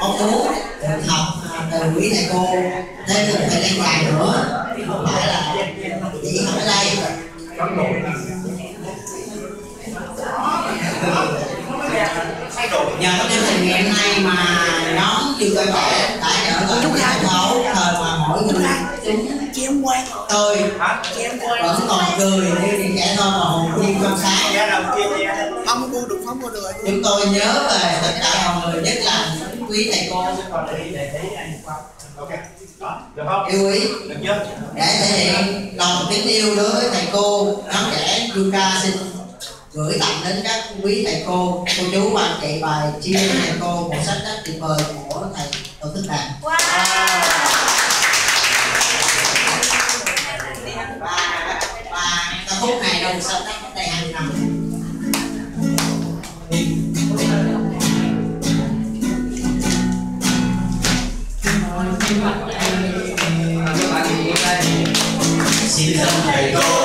mong muốn học từ quý thầy cô thêm một thời gian dài nữa, không phải là chỉ học ở đây. Nhờ có chương trình ngày hôm nay mà nhóm Yêu Cây Trẻ đã trở thành một giải phẫu thời mà mỗi người tôi vẫn còn cười như những trẻ thơ mà hồn nhiên trong sáng. Chúng tôi nhớ về tất cả mọi người, nhất là những quý thầy cô yêu quý, để thể hiện lòng kính yêu đối với thầy cô. Nhóm trẻ Yuka xin gửi tặng đến các quý thầy cô chú và anh chị bài chia thầy cô một sách rất tuyệt vời của thầy Tổ Thích Đàn. Và ca khúc này đâu sao tác cách đây 20 năm. Xin thầy cô